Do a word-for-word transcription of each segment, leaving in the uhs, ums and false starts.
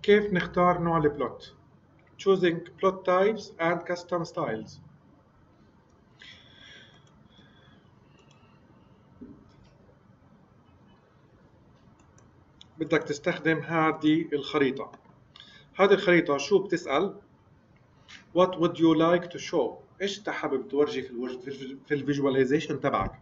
كيف نختار نوع البلوت. choosing plot types and custom styles. بدك تستخدم هذه الخريطة. هذه الخريطة شو بتسأل؟ what would you like to show؟ ايش انت حابب تورجي في الوج... في الفيجواليزيشن تبعك؟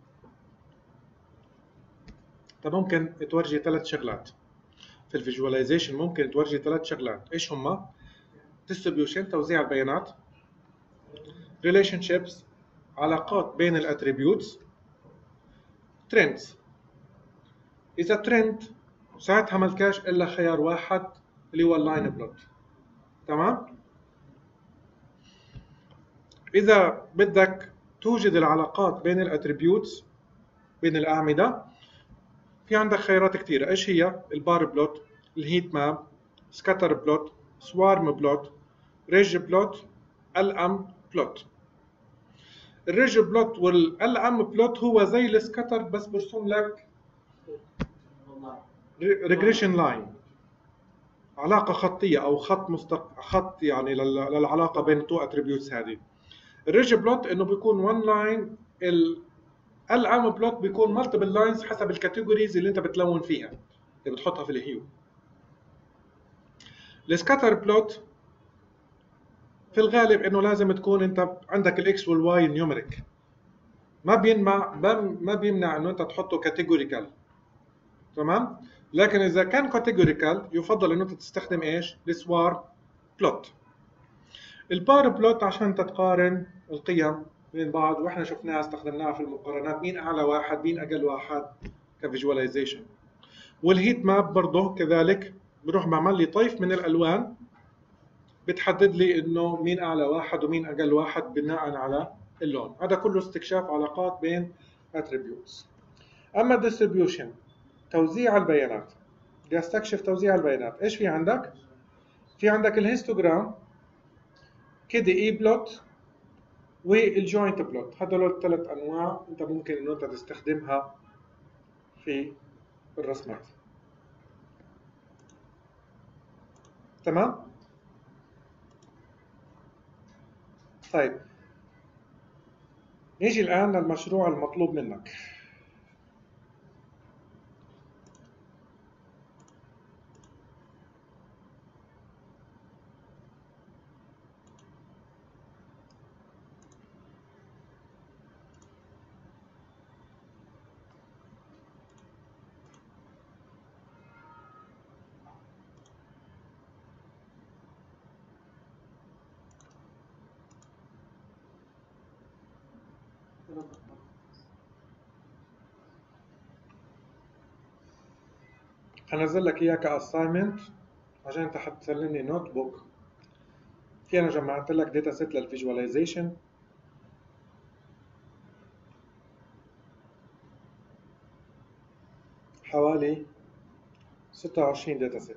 انت ممكن تورجي ثلاث شغلات في الفيجواليزيشن، ممكن تورجي ثلاث شغلات. ايش هما؟ distribution توزيع البيانات، relationships علاقات بين الاتريبيوتس، trends. اذا ترند ساعتها ملكاش الا خيار واحد اللي هو اللاين بلوت. تمام؟ اذا بدك توجد العلاقات بين الاتريبيوتس بين الاعمده في عندك خيارات كثيره. ايش هي؟ البار بلوت، الهيت ماب، سكاتر بلوت، سوارم بلوت، ريج بلوت، ال ام بلوت. الريج بلوت والال ام بلوت هو زي السكاتر بس برسم لك ريجريشن لاين، علاقه خطيه او خط مستق خط يعني للعلاقه بين التو اتريبيوتس هذه. الريج بلوت انه بيكون وان لاين، ال ام بلوت بيكون مالتيبل لاينز حسب الكاتيجوريز اللي انت بتلون فيها اللي بتحطها في الهيو. السكاتر بلوت في الغالب انه لازم تكون انت عندك الاكس والواي نيومريك، ما بينمع ما بيمنع انه انت تحطه كاتيجوريكال. تمام؟ لكن اذا كان كاتيجوريكال يفضل انه انت تستخدم ايش؟ السوار بلوت. البار بلوت عشان تقارن القيم بين بعض، واحنا شفناها استخدمناها في المقارنات، مين اعلى واحد مين اقل واحد كفيجواليزيشن. والهيت ماب برضه كذلك، بروح بعمل لي طيف من الالوان بتحدد لي انه مين اعلى واحد ومين اقل واحد بناء على اللون. هذا كله استكشاف علاقات بين attributes. اما الديستريبيوشن توزيع البيانات، بدي استكشف توزيع البيانات. ايش في عندك؟ في عندك الهيستوجرام، كده اي بلوت، والجوينت بلوت. هذول الثلاث انواع انت ممكن انه انت تستخدمها في الرسمات. تمام؟ طيب نيجي الان للمشروع المطلوب منك. هنزل لك اياه كاساينمنت عشان انت حتسلمني نوت بوك. في انا جمعت لك داتا سيت للفيجواليزيشن، حوالي ستة وعشرين داتا سيت.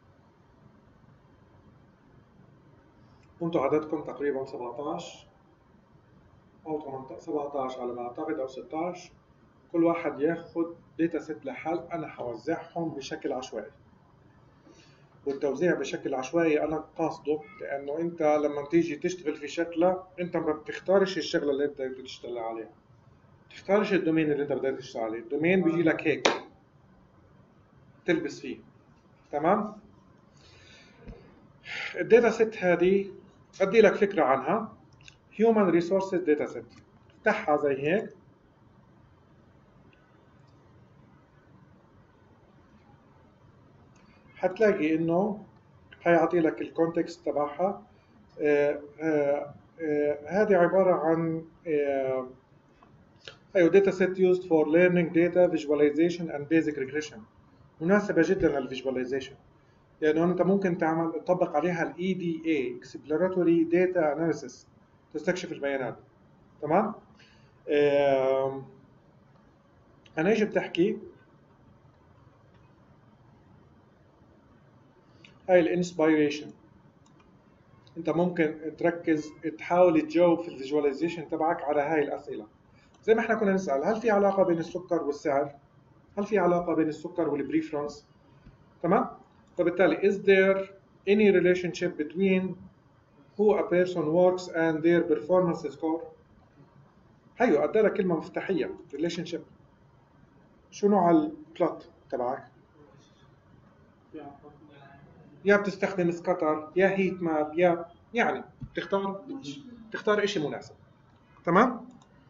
انتوا عددكم تقريبا سبعطعش او ثمانية سبعطعش على ما اعتقد او ستطعش. كل واحد ياخد داتا سيت لحال. انا حوزعهم بشكل عشوائي، والتوزيع بشكل عشوائي انا قاصده لانه انت لما تيجي تشتغل في شغله انت ما بتختارش الشغله اللي انت بدك تشتغل عليها، تختارش الدومين اللي انت بدك تشتغل عليه. الدومين بيجي لك هيك تلبس فيه. تمام؟ الداتا سيت هذه ادي لك فكره عنها. Human Resources Data Set، افتحها زي هيك. حتلاقي انه هيعطي لك الكونتكست تبعها. آه آه آه هذه عباره عن آه ايوه data set used for learning data visualization and basic regression. مناسبه جدا للفيجواليزيشن لانه انت ممكن تعمل تطبق عليها الاي دي اي Exploratory Data Analysis، تستكشف البيانات. تمام؟ آه انا ايش بتحكي؟ هاي الانسبيريشن. انت ممكن تركز تحاول تجاوب في الفيجواليزيشن تبعك على هاي الاسئله. زي ما احنا كنا نسال هل في علاقه بين السكر والسعر؟ هل في علاقه بين السكر والبريفرنس؟ تمام؟ فبالتالي is there any relationship between who a person works and their performance score؟ هيو قدرها كلمة مفتاحية relationship. شو نوع البلوت تبعك؟ يا بتستخدم سكاتر يا هيت ماب يا يعني تختار تختار شيء مناسب. تمام؟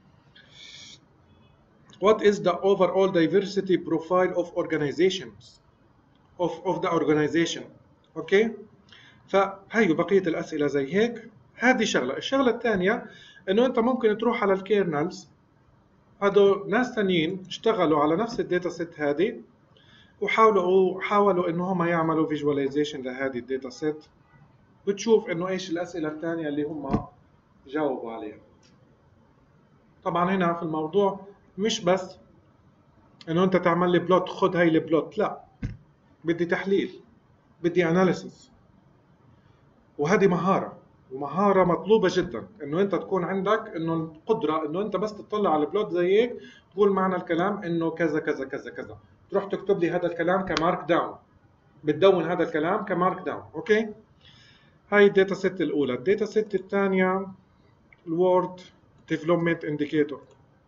What is the overall diversity profile of organizations of of the organization؟ اوكي؟ فهي بقية الأسئلة زي هيك. هذه شغلة. الشغلة الثانية إنه أنت ممكن تروح على الكيرنلز، هذول ناس ثانيين اشتغلوا على نفس الداتا سيت هذه وحاولوا حاولوا إنه هم يعملوا فيجواليزيشن لهذه الداتا سيت، بتشوف إنه إيش الأسئلة الثانية اللي هم جاوبوا عليها. طبعا هنا في الموضوع مش بس إنه أنت تعمل لي بلوت خد هاي البلوت، لا، بدي تحليل، بدي أناليسيس، وهذه مهارة ومهارة مطلوبة جدا إنه أنت تكون عندك إنه القدرة إنه أنت بس تطلع على البلوت زي هيك تقول معنى الكلام إنه كذا كذا كذا كذا، تروح تكتب لي هذا الكلام كمارك داون، بتدون هذا الكلام كمارك داون. أوكي، هاي الداتا سيت الأولى. الداتا سيت الثانية الوورد ديفلوبمنت انديكيتور.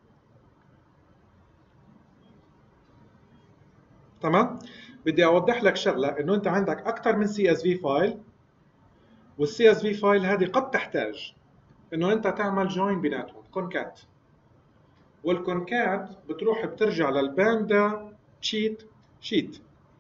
تمام، بدي أوضح لك شغلة إنه أنت عندك أكثر من سي اس في فايل، والسي اس في فايل هذه قد تحتاج انه انت تعمل جوين بيناتهم كونكات، والكونكات بتروح بترجع للباندا شيت شيت،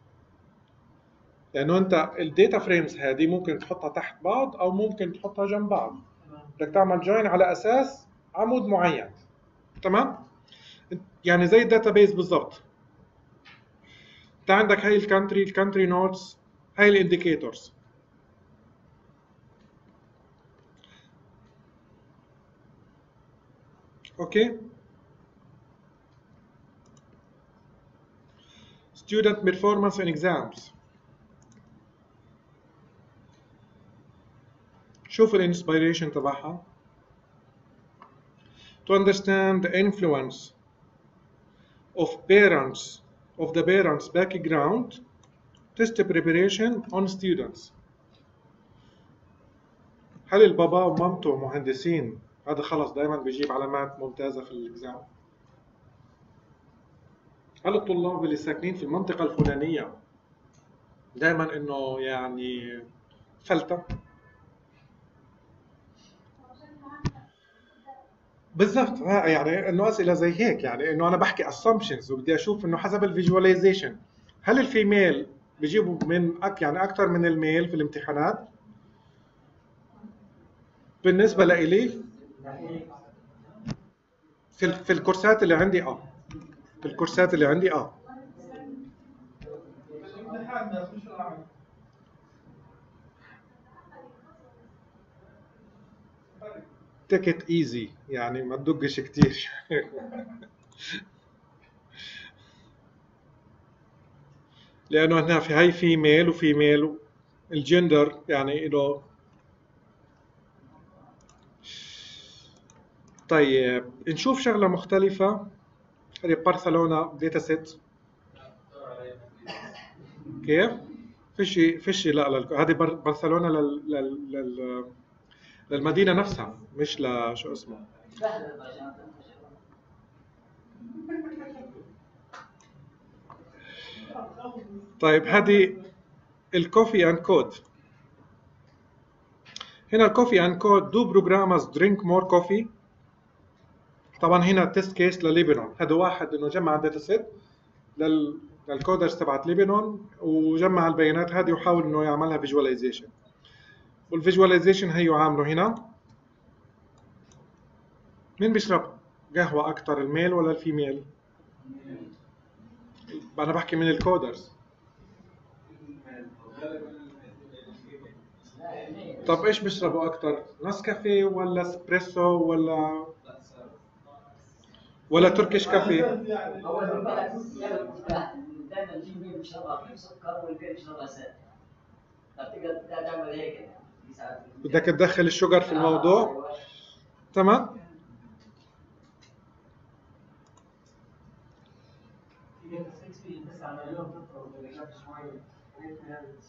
لانه انت الداتا فريمز هذه ممكن تحطها تحت بعض او ممكن تحطها جنب بعض، بدك تعمل جوين على اساس عمود معين. تمام، يعني زي الداتا بيز بالضبط. انت عندك هاي الكانتري الكانتري نوتس، هاي الانديكيتورز. اوكي، student performance in exams. شوف الانسبيريشن تبعها. To understand the influence of parents of the parents background test preparation on students. هل البابا ومامته مهندسين هذا خلص دائما بيجيب علامات ممتازة في الاكزام؟ هل الطلاب اللي ساكنين في المنطقة الفلانية دائما انه يعني فلتة؟ بالضبط، يعني انه اسئله زي هيك، يعني انه انا بحكي assumptions وبدي اشوف انه حسب الفيجواليزيشن هل الفيميل بيجيبوا من أك يعني اكثر من الميل في الامتحانات؟ بالنسبه لإلي في في الكورسات اللي عندي اه في الكورسات اللي عندي اه take it easy، يعني ما تدقش كتير. لانه هنا في هاي في ميل وفي ميل، الجندر يعني انه. طيب نشوف شغله مختلفه. هذه برشلونه داتا سيت. كيف؟ فيشي فيشي لا لا هذه بر- برشلونه لل... لل... لل... للمدينه نفسها، مش لشو اسمه. طيب هذه الكوفي اند كود. هنا الكوفي اند كود دو بروجرامرز درينك مور كوفي. طبعا هنا تيست كيس لليبنون، هذا واحد انه جمع داتا سيت لل للكودرز تبعت ليبنون وجمع البيانات هذه وحاول انه يعملها فيجواليزيشن، والفيجواليزيشن هيو عامله هنا. مين بيشرب قهوه اكثر، الميل ولا الفيميل؟ انا بحكي من الكودرز. طب ايش بيشربوا اكثر، نسكافيه ولا اسبريسو ولا ولا تركيش كافي؟ اول من بالك دائما في مين بيشربها في سكر والبيت بيشربها سائل، فتقدر تعمل هيك بدك تدخل الشجر في الموضوع. تمام.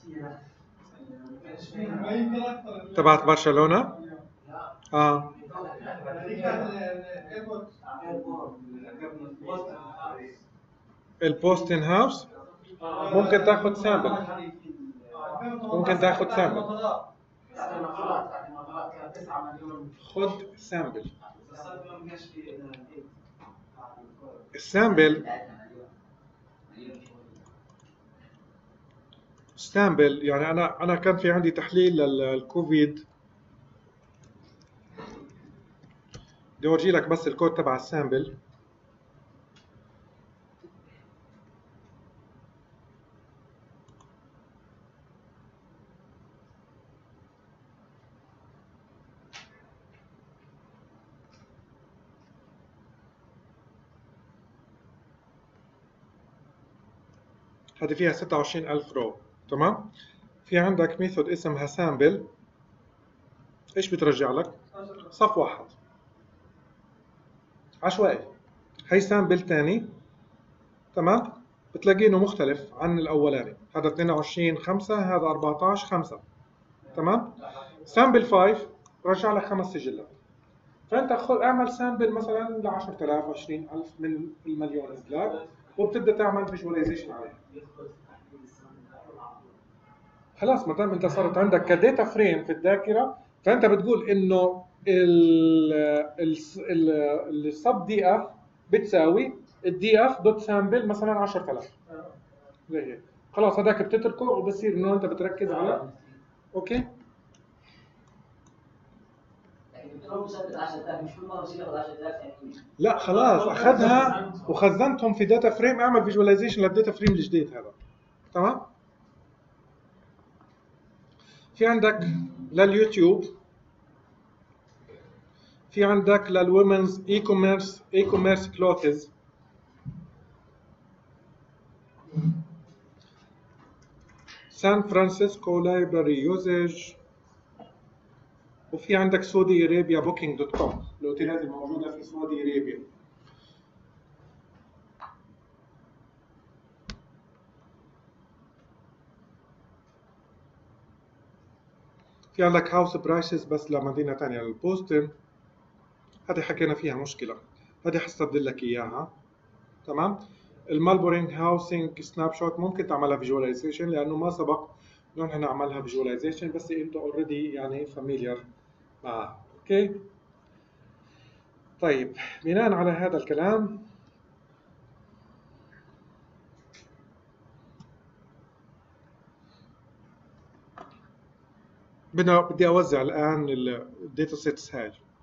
تبعت برشلونة؟ اه البوستن هاوس ممكن تاخد سامبل، ممكن تاخد سامبل، خد سامبل. السامبل سامبل يعني انا انا كان في عندي تحليل للكوفيد، بدي اورجي لك بس الكود تبع السامبل. هذه فيها ستة وعشرين ألف رو، تمام. في عندك ميثود اسمها سامبل، ايش بترجع لك؟ صف واحد عشوائي. هي سامبل تاني، تمام، بتلاقيه انه مختلف عن الاولاني، هذا اثنين وعشرين خمسة، هذا أربعة عشر خمسة، تمام. سامبل خمسة رجع لك خمس سجلات، فانت خذ اعمل سامبل مثلا ل عشرة آلاف عشرين ألف من المليون ازلاك، وبتبدا تعمل فيجواليزيشن عليها. خلاص ما دام انت صارت عندك كداتا فريم في الذاكره، فانت بتقول انه السب دي اف بتساوي الدي اف دوت سامبل مثلا عشرة آلاف زي هيك. خلاص هذاك بتتركه وبصير انه انت بتركز على اوكي. لا خلاص اخذها وخزنتهم في داتا فريم، اعمل فيجواليزيشن للداتا فريم الجديد هذا، تمام. في عندك لليوتيوب، في عندك للومنز اي كوميرس، اي كوميرس كلوثز، سان فرانسيسكو لايبراري يوزج، وفي عندك سعودي ارابيا بوكينج دوت كوم، الاوتيلات الموجوده في سعودي ارابيا. في عندك هاوس برايسز بس لمدينه ثانيه للبوستن، هذه حكينا فيها مشكله، هذه حستبدل لك اياها، تمام. المالبورينج هاوسينج سناب شوت ممكن تعملها فيجواليزيشن لانه ما سبق انه احنا نعملها فيجواليزيشن، بس انتوا اوريدي يعني فاميليار معها، اوكي. طيب بناء على هذا الكلام بدنا بدي اوزع الان الداتا سيتس هاي.